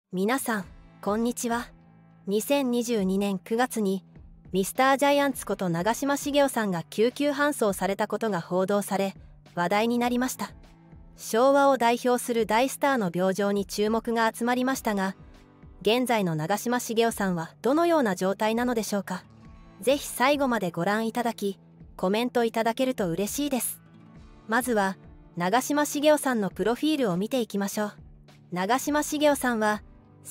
皆さん、こんにちは。2022年9月にミスタージャイアンツこと長嶋茂雄さんが救急搬送されたことが報道され話題になりました。昭和を代表する大スターの病状に注目が集まりましたが、現在の長嶋茂雄さんはどのような状態なのでしょうか。ぜひ最後までご覧いただきコメントいただけると嬉しいです。まずは長嶋茂雄さんのプロフィールを見ていきましょう。長嶋茂雄さんは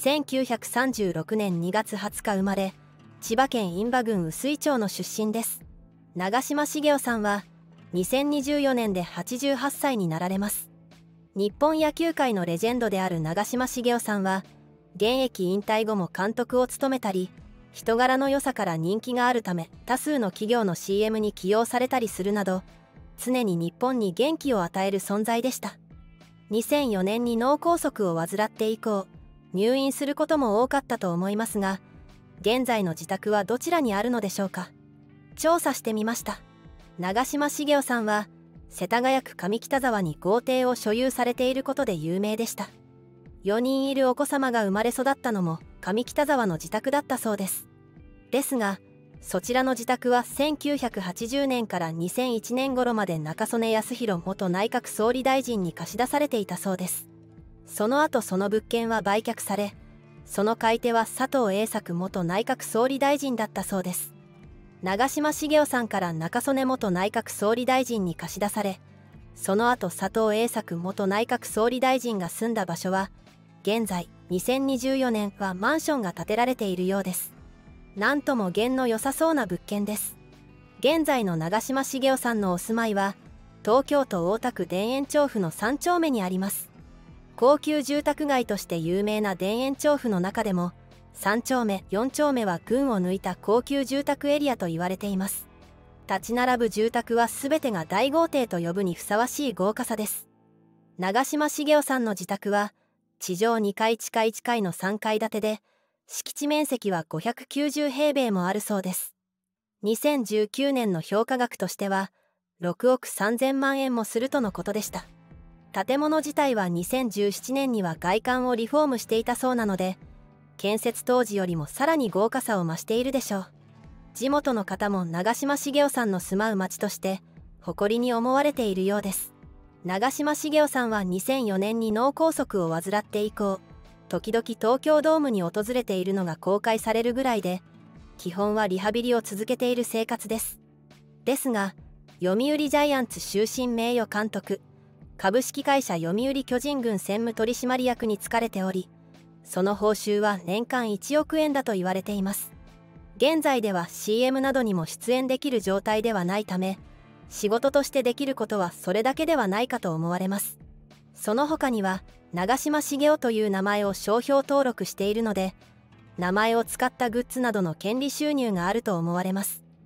1936年2月20日生まれ、千葉県印旛郡臼井町の出身です。長嶋茂雄さんは2024年で88歳になられます。日本野球界のレジェンドである長嶋茂雄さんは現役引退後も監督を務めたり、人柄の良さから人気があるため多数の企業の CM に起用されたりするなど、常に日本に元気を与える存在でした。2004年に脳梗塞を患って以降、入院することも多かったと思いますが、現在の自宅はどちらにあるのでしょうか。調査してみました。長嶋茂雄さんは世田谷区上北沢に豪邸を所有されていることで有名でした。4人いるお子様が生まれ育ったのも上北沢の自宅だったそうです。ですが、そちらの自宅は1980年から2001年頃まで中曽根康弘元内閣総理大臣に貸し出されていたそうです。その後その物件は売却され、その買い手は佐藤栄作元内閣総理大臣だったそうです。長嶋茂雄さんから中曽根元内閣総理大臣に貸し出され、その後佐藤栄作元内閣総理大臣が住んだ場所は、現在2024年はマンションが建てられているようです。なんとも弦の良さそうな物件です。現在の長嶋茂雄さんのお住まいは、東京都大田区田園調布の3丁目にあります。高級住宅街として有名な田園調布の中でも、3丁目、4丁目は群を抜いた高級住宅エリアと言われています。立ち並ぶ住宅は全てが大豪邸と呼ぶにふさわしい豪華さです。長嶋茂雄さんの自宅は、地上2階地下1階の3階建てで、敷地面積は590平米もあるそうです。2019年の評価額としては、6億3000万円もするとのことでした。建物自体は2017年には外観をリフォームしていたそうなので、建設当時よりもさらに豪華さを増しているでしょう。地元の方も長嶋茂雄さんの住まう町として誇りに思われているようです。長嶋茂雄さんは2004年に脳梗塞を患って以降、時々東京ドームに訪れているのが公開されるぐらいで、基本はリハビリを続けている生活です。ですが、読売ジャイアンツ終身名誉監督、株式会社読売巨人軍専務取締役に就かれており、その報酬は年間1億円だと言われています。現在では CM などにも出演できる状態ではないため、仕事としてできることはそれだけではないかと思われます。その他には、長嶋茂雄という名前を商標登録しているので、名前を使ったグッズなどの権利収入があると思われます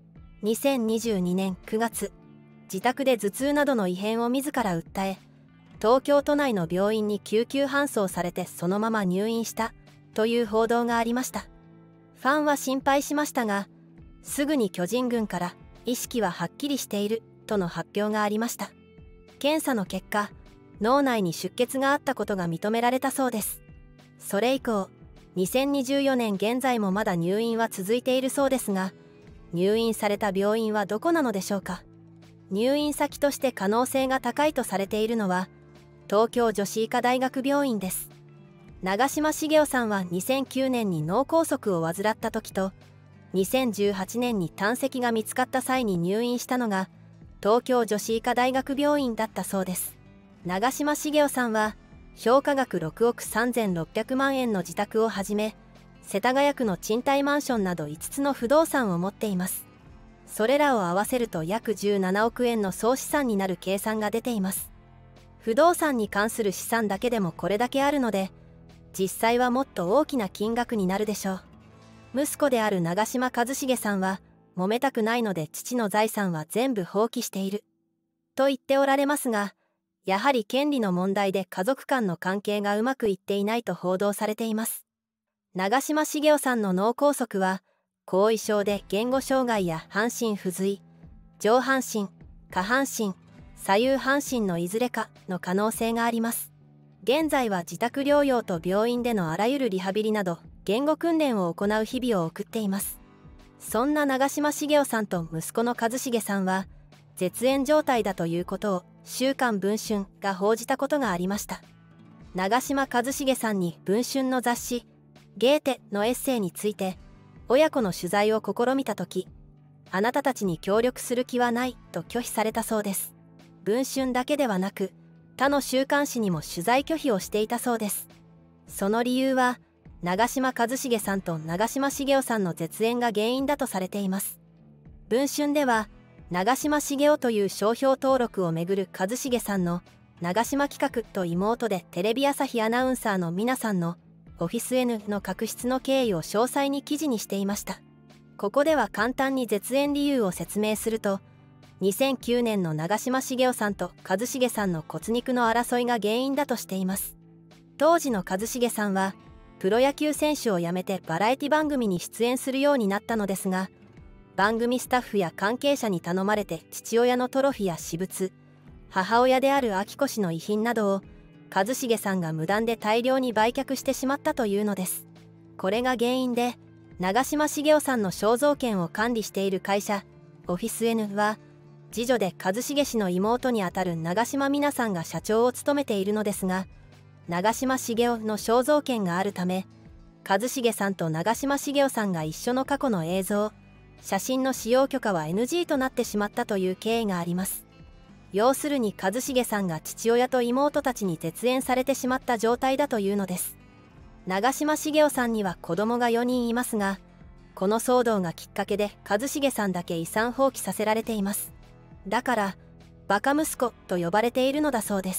。2022年9月、自宅で頭痛などの異変を自ら訴え、東京都内の病院に救急搬送されてそのまま入院したという報道がありました。ファンは心配しましたが、すぐに巨人軍から意識ははっきりしているとの発表がありました。検査の結果、脳内に出血があったことが認められたそうです。それ以降、2024年現在もまだ入院は続いているそうですが、入院された病院はどこなのでしょうか。入院先として可能性が高いとされているのは、東京女子医科大学病院です。長嶋茂雄さんは2009年に脳梗塞を患った時と、2018年に胆石が見つかった際に入院したのが、東京女子医科大学病院だったそうです。長嶋茂雄さんは、評価額6億3600万円の自宅をはじめ、世田谷区の賃貸マンションなど5つの不動産を持っています。それらを合わせると約17億円の総資産になる計算が出ています。不動産に関する資産だけでもこれだけあるので、実際はもっと大きな金額になるでしょう。息子である長嶋一茂さんは、揉めたくないので父の財産は全部放棄していると言っておられますが、やはり権利の問題で家族間の関係がうまくいっていないと報道されています。長嶋茂雄さんの脳梗塞は、後遺症で言語障害や半身不随、上半身、下半身、左右半身のいずれかの可能性があります。 現在は自宅療養と病院でのあらゆるリハビリなど言語訓練を行う日々を送っています。そんな長嶋茂雄さんと息子の一茂さんは絶縁状態だということを週刊文春が報じたことがありました。長嶋一茂さんに文春の雑誌「ゲーテ」のエッセイについて親子の取材を試みた時、あなたたちに協力する気はないと拒否されたそうです。文春だけではなく他の週刊誌にも取材拒否をしていたそうです。その理由は長嶋一茂さんと長嶋茂雄さんの絶縁が原因だとされています。文春では長嶋茂雄という商標登録をめぐる一茂さんの長嶋企画と妹でテレビ朝日アナウンサーの皆さんのオフィス N の確執の経緯を詳細に記事にしていました。ここでは簡単に絶縁理由を説明すると、2009年の長嶋茂雄さんと一茂さんの骨肉の争いが原因だとしています。当時の一茂さんはプロ野球選手を辞めてバラエティ番組に出演するようになったのですが、番組スタッフや関係者に頼まれて父親のトロフィーや私物、母親である明子氏の遺品などを一茂さんが無断で大量に売却してしまったというのです。これが原因で長嶋茂雄さんの肖像権を管理している会社オフィス N は次女で一茂氏の妹にあたる長嶋美奈さんが社長を務めているのですが、長嶋茂雄の肖像権があるため一茂さんと長嶋茂雄さんが一緒の過去の映像、写真の使用許可は NG となってしまったという経緯があります。要するに一茂さんが父親と妹たちに絶縁されてしまった状態だというのです。長嶋茂雄さんには子供が4人いますが、この騒動がきっかけで一茂さんだけ遺産放棄させられています。だからバカ息子と呼ばれているのだそうです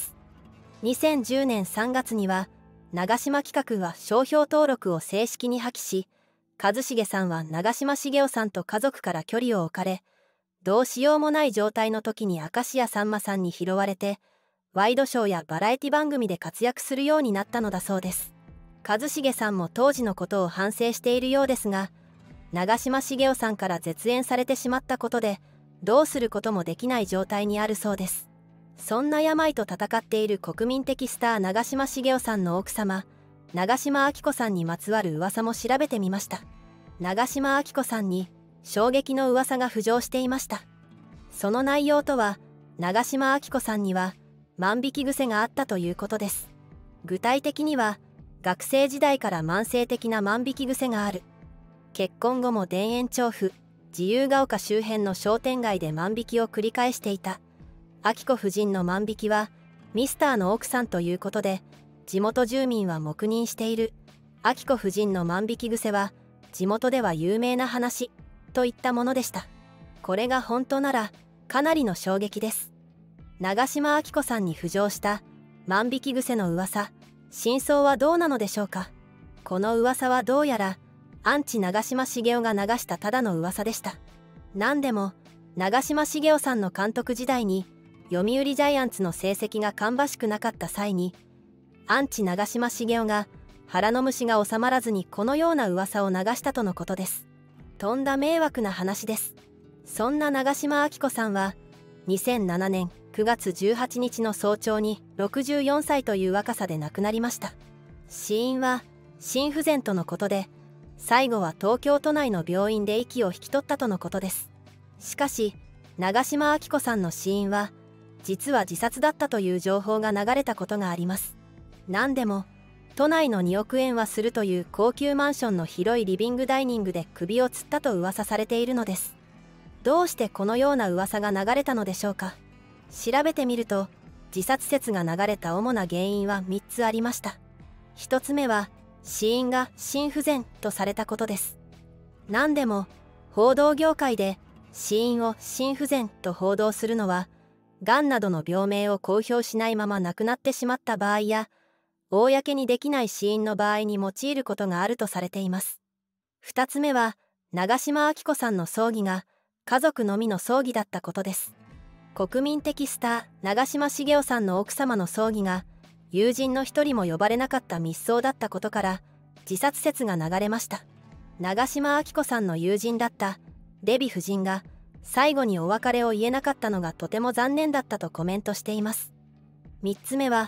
。2010年3月には長嶋企画は商標登録を正式に破棄し、一茂さんは長嶋茂雄さんと家族から距離を置かれ、どうしようもない状態の時に明石家さんまさんに拾われてワイドショーやバラエティ番組で活躍するようになったのだそうです。一茂さんも当時のことを反省しているようですが、長嶋茂雄さんから絶縁されてしまったことでどうすることもできない状態にあるそうです。そんな病と闘っている国民的スター長嶋茂雄さんの奥様長嶋昭子さんにまつわる噂も調べてみました。長嶋昭子さんに衝撃の噂が浮上していました。その内容とは、長嶋昭子さんには万引き癖があったということです。具体的には学生時代から慢性的な万引き癖がある、結婚後も田園調布自由が丘周辺の商店街で万引きを繰り返していた、昭子夫人の万引きはミスターの奥さんということで地元住民は黙認している、昭子夫人の万引き癖は地元では有名な話といったものでした。これが本当ならかなりの衝撃です。長嶋昭子さんに浮上した万引き癖の噂、真相はどうなのでしょうか。この噂はどうやらアンチ長嶋茂雄が流したただの噂でした。何でも長嶋茂雄さんの監督時代に読売ジャイアンツの成績が芳しくなかった際に、アンチ長嶋茂雄が腹の虫が収まらずにこのような噂を流したとのことです。とんだ迷惑な話です。そんな長嶋昭子さんは2007年9月18日の早朝に64歳という若さで亡くなりました。死因は心不全とのことで、最後は東京都内の病院で息を引き取ったとのことです。しかし長嶋昭子さんの死因は実は自殺だったという情報が流れたことがあります。何でも都内の2億円はするという高級マンションの広いリビングダイニングで首を吊ったと噂されているのです。どうしてこのような噂が流れたのでしょうか。調べてみると自殺説が流れた主な原因は3つありました。1つ目は死因が心不全とされたことです。何でも報道業界で死因を心不全と報道するのは、がんなどの病名を公表しないまま亡くなってしまった場合や公にできない死因の場合に用いることがあるとされています。2つ目は長嶋昭子さんの葬儀が家族のみの葬儀だったことです。国民的スター長嶋茂雄さんの奥様の葬儀が友人の一人も呼ばれなかった密葬だったことから自殺説が流れました。長嶋昭子さんの友人だったデヴィ夫人が最後にお別れを言えなかったのがとても残念だったとコメントしています。3つ目は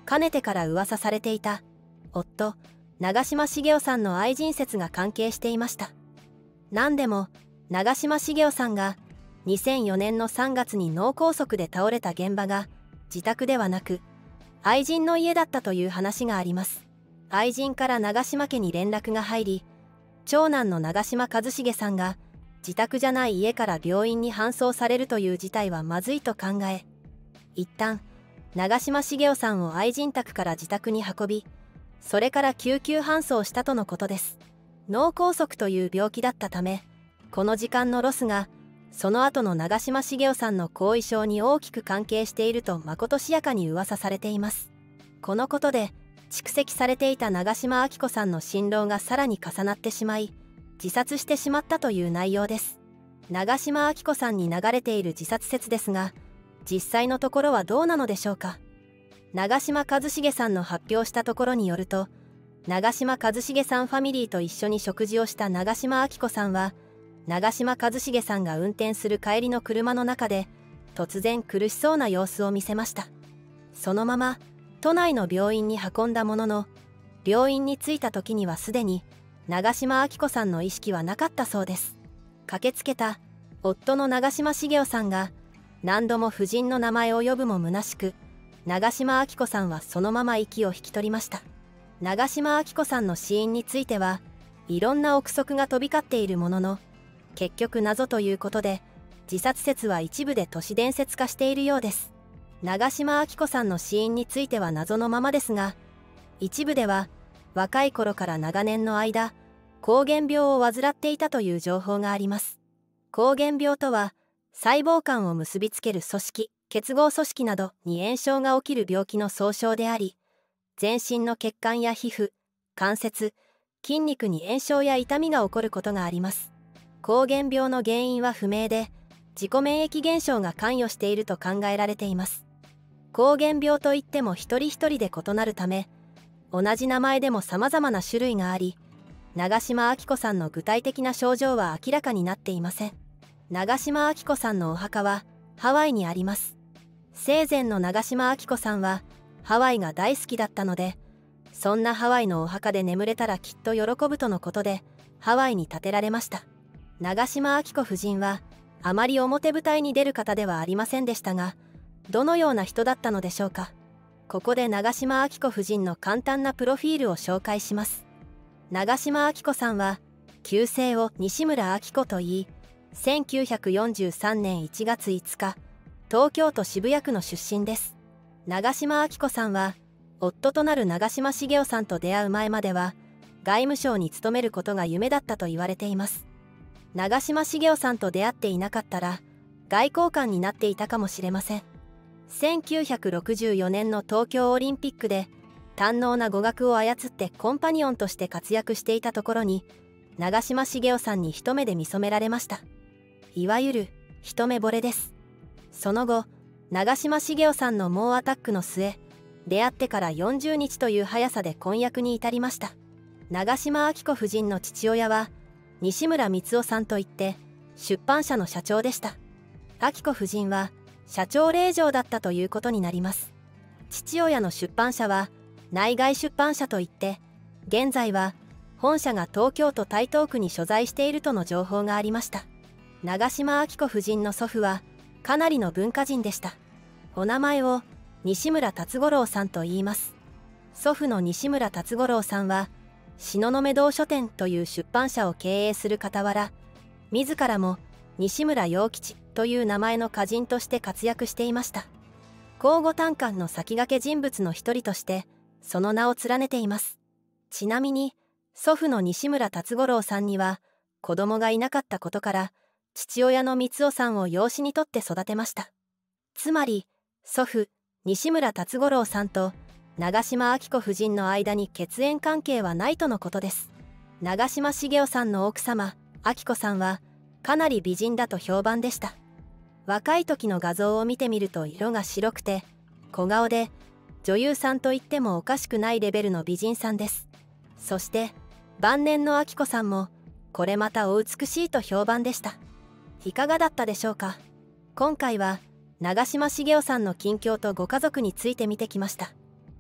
かねてから噂されていた夫長嶋茂雄さんの愛人説が関係していました。何でも長嶋茂雄さんが2004年の3月に脳梗塞で倒れた現場が自宅ではなく愛人の家だったという話があります。愛人から長嶋家に連絡が入り、長男の長嶋一茂さんが自宅じゃない家から病院に搬送されるという事態はまずいと考え、一旦長嶋茂雄さんを愛人宅から自宅に運び、それから救急搬送したとのことです。脳梗塞という病気だったため、この時間のロスがその後の長嶋茂雄さんの後遺症に大きく関係しているとまことしやかに噂されています。このことで蓄積されていた長嶋昭子さんの心労がさらに重なってしまい、自殺してしまったという内容です。長嶋昭子さんに流れている自殺説ですが、実際のところはどうなのでしょうか。長嶋一茂さんの発表したところによると、長嶋一茂さんファミリーと一緒に食事をした長嶋昭子さんは、長嶋一茂さんが運転する帰りの車の中で突然苦しそうな様子を見せました。そのまま都内の病院に運んだものの、病院に着いた時にはすでに長嶋昭子さんの意識はなかったそうです。駆けつけた夫の長嶋茂雄さんが何度も夫人の名前を呼ぶも虚しく、長嶋昭子さんはそのまま息を引き取りました。長嶋昭子さんの死因についてはいろんな憶測が飛び交っているものの、結局謎ということで自殺説は一部で都市伝説化しているようです。長嶋昭子さんの死因については謎のままですが、一部では若い頃から長年の間膠原病を患っていたという情報があります。膠原病とは細胞間を結びつける組織、結合組織などに炎症が起きる病気の総称であり、全身の血管や皮膚、関節、筋肉に炎症や痛みが起こることがあります。膠原病の原因は不明で、自己免疫現象が関与していると考えられています。膠原病といっても一人一人で異なるため、同じ名前でも様々な種類があり、長嶋昭子さんの具体的な症状は明らかになっていません。長嶋昭子さんのお墓はハワイにあります。生前の長嶋昭子さんはハワイが大好きだったので、そんなハワイのお墓で眠れたらきっと喜ぶとのことでハワイに建てられました。長嶋昭子夫人はあまり表舞台に出る方ではありませんでしたが、どのような人だったのでしょうか。ここで長嶋昭子夫人の簡単なプロフィールを紹介します。長嶋昭子さんは旧姓を西村昭子と言い、1943年1月5日東京都渋谷区の出身です。長嶋昭子さんは夫となる長嶋茂雄さんと出会う前までは外務省に勤めることが夢だったと言われています。長嶋茂雄さんと出会っていなかったら外交官になっていたかもしれません。1964年の東京オリンピックで堪能な語学を操ってコンパニオンとして活躍していたところに、長嶋茂雄さんに一目で見初められました。いわゆる一目惚れです。その後長嶋茂雄さんの猛アタックの末、出会ってから40日という速さで婚約に至りました。長嶋昭子夫人の父親は西村光夫さんといって出版社の社長でした。昭子夫人は社長令嬢だったということになります。父親の出版社は内外出版社といって、現在は本社が東京都台東区に所在しているとの情報がありました。長嶋昭子夫人の祖父はかなりの文化人でした。お名前を西村辰五郎さんと言います。祖父の西村辰五郎さんは東雲堂書店という出版社を経営する傍ら、自らも西村洋吉という名前の歌人として活躍していました。口語短観の先駆け人物の一人としてその名を連ねています。ちなみに祖父の西村辰五郎さんには子供がいなかったことから、父親の光夫さんを養子にとって育てました。つまり祖父西村辰五郎さんと長嶋昭子夫人の間に血縁関係はないとのことです。長嶋茂雄さんの奥様昭子さんはかなり美人だと評判でした。若い時の画像を見てみると色が白くて小顔で、女優さんと言ってもおかしくないレベルの美人さんです。そして晩年の昭子さんもこれまたお美しいと評判でした。いかがだったでしょうか。今回は長嶋茂雄さんの近況とご家族について見てきました。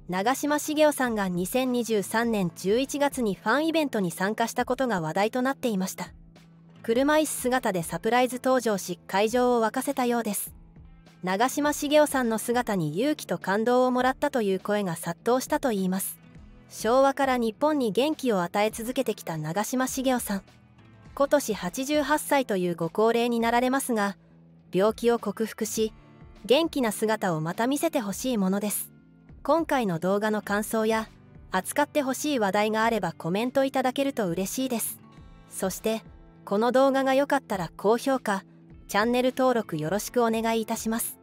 長嶋茂雄さんが2023年11月にファンイベントに参加したことが話題となっていました。車椅子姿でサプライズ登場し、会場を沸かせたようです。長嶋茂雄さんの姿に勇気と感動をもらったという声が殺到したといいます。昭和から日本に元気を与え続けてきた長嶋茂雄さん、今年88歳というご高齢になられますが、病気を克服し元気な姿をまた見せてほしいものです。今回の動画の感想や扱ってほしい話題があればコメントいただけると嬉しいです。そしてこの動画が良かったら高評価、チャンネル登録よろしくお願いいたします。